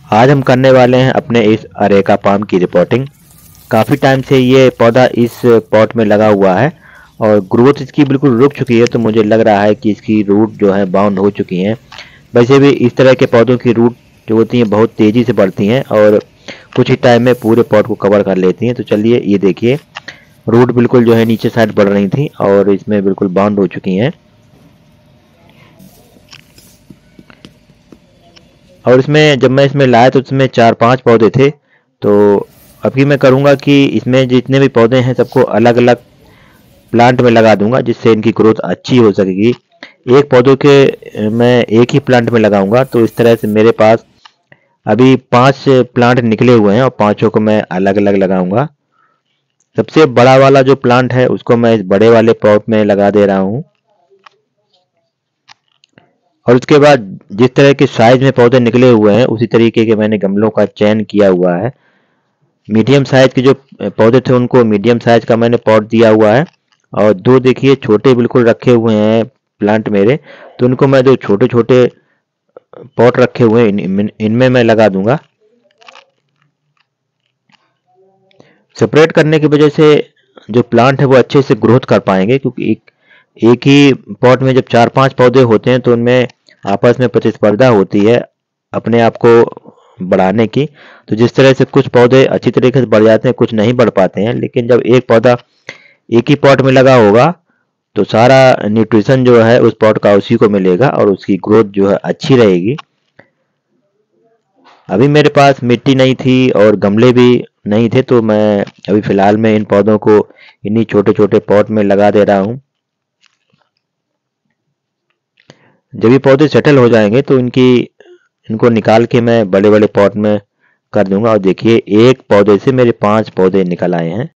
आज हम करने वाले हैं अपने इस अरेका पाम की रिपोर्टिंग। काफ़ी टाइम से ये पौधा इस पॉट में लगा हुआ है और ग्रोथ इसकी बिल्कुल रुक चुकी है, तो मुझे लग रहा है कि इसकी रूट जो है बाउंड हो चुकी हैं। वैसे भी इस तरह के पौधों की रूट जो होती हैं बहुत तेज़ी से बढ़ती हैं और कुछ ही टाइम में पूरे पॉट को कवर कर लेती हैं। तो चलिए ये देखिए, रूट बिल्कुल जो है नीचे साइड बढ़ रही थी और इसमें बिल्कुल बाउंड हो चुकी हैं। और इसमें जब मैं इसमें लाया तो इसमें 4-5 पौधे थे। तो अभी मैं करूँगा कि इसमें जितने भी पौधे हैं सबको अलग अलग प्लांट में लगा दूंगा, जिससे इनकी ग्रोथ अच्छी हो सकेगी। एक पौधों के मैं एक ही प्लांट में लगाऊंगा, तो इस तरह से मेरे पास अभी 5 प्लांट निकले हुए हैं और पांचों को मैं अलग अलग लगाऊंगा। सबसे बड़ा वाला जो प्लांट है उसको मैं इस बड़े वाले पॉट में लगा दे रहा हूँ। और उसके बाद जिस तरह के साइज में पौधे निकले हुए हैं उसी तरीके के मैंने गमलों का चयन किया हुआ है। मीडियम साइज के जो पौधे थे उनको मीडियम साइज का मैंने पॉट दिया हुआ है और दो देखिए छोटे बिल्कुल रखे हुए हैं प्लांट मेरे, तो उनको मैं जो छोटे छोटे पॉट रखे हुए हैं इनमें मैं लगा दूंगा। सेपरेट करने की वजह से जो प्लांट है वो अच्छे से ग्रोथ कर पाएंगे, क्योंकि एक ही पॉट में जब 4-5 पौधे होते हैं तो उनमें आपस में प्रतिस्पर्धा होती है अपने आप को बढ़ाने की। तो जिस तरह से कुछ पौधे अच्छी तरीके से बढ़ जाते हैं, कुछ नहीं बढ़ पाते हैं, लेकिन जब एक पौधा एक ही पॉट में लगा होगा तो सारा न्यूट्रिशन जो है उस पॉट का उसी को मिलेगा और उसकी ग्रोथ जो है अच्छी रहेगी। अभी मेरे पास मिट्टी नहीं थी और गमले भी नहीं थे, तो मैं अभी फिलहाल में इन पौधों को इन्हीं छोटे छोटे पॉट में लगा दे रहा हूँ। जब ये पौधे सेटल हो जाएंगे तो इनको निकाल के मैं बड़े बड़े पॉट में कर दूंगा। और देखिए एक पौधे से मेरे 5 पौधे निकल आए हैं।